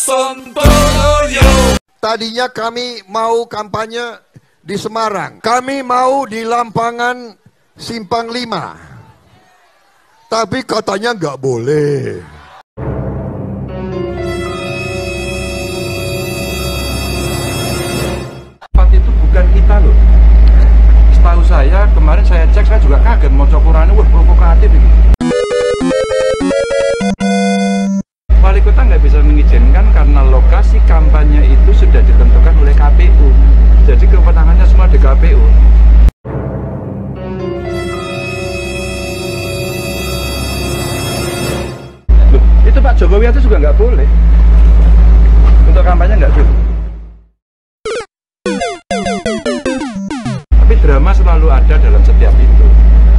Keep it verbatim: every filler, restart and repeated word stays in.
Sontoloyo. Tadinya kami mau kampanye di Semarang. Kami mau di Lampangan Simpang lima. Tapi katanya nggak boleh. Itu bukan kita loh. Setahu saya, kemarin saya cek, saya juga kaget mau cokurannya, wah provokatif ini. Wali kota nggak bisa mengizinkan karena lokasi kampanye itu sudah ditentukan oleh K P U. Jadi kewenangannya semua di K P U. Loh, itu Pak Jokowi itu juga nggak boleh. Untuk kampanye nggak boleh. Tapi drama selalu ada dalam setiap itu.